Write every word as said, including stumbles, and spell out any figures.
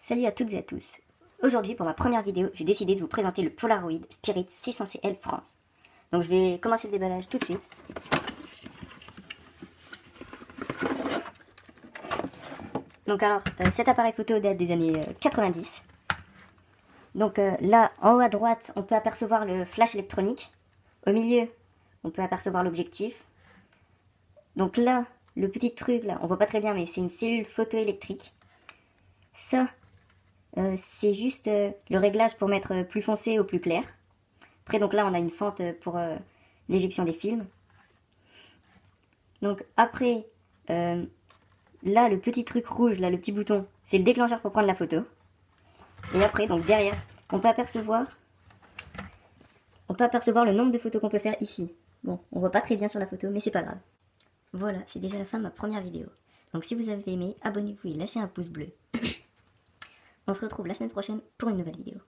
Salut à toutes et à tous. Aujourd'hui, pour ma première vidéo, j'ai décidé de vous présenter le Polaroid Spirit six cents C L France. Donc je vais commencer le déballage tout de suite. Donc alors, euh, cet appareil photo date des années euh, quatre-vingt-dix. Donc euh, là, en haut à droite, on peut apercevoir le flash électronique. Au milieu, on peut apercevoir l'objectif. Donc là, le petit truc là, on voit pas très bien, mais c'est une cellule photoélectrique. Ça, Euh, c'est juste euh, le réglage pour mettre euh, plus foncé ou plus clair. Après, donc là, on a une fente euh, pour euh, l'éjection des films. Donc après, euh, là, le petit truc rouge, là, le petit bouton, c'est le déclencheur pour prendre la photo. Et après, donc derrière, on peut apercevoir, on peut apercevoir le nombre de photos qu'on peut faire ici. Bon, on voit pas très bien sur la photo, mais c'est pas grave. Voilà, c'est déjà la fin de ma première vidéo. Donc si vous avez aimé, abonnez-vous et lâchez un pouce bleu. On se retrouve la semaine prochaine pour une nouvelle vidéo.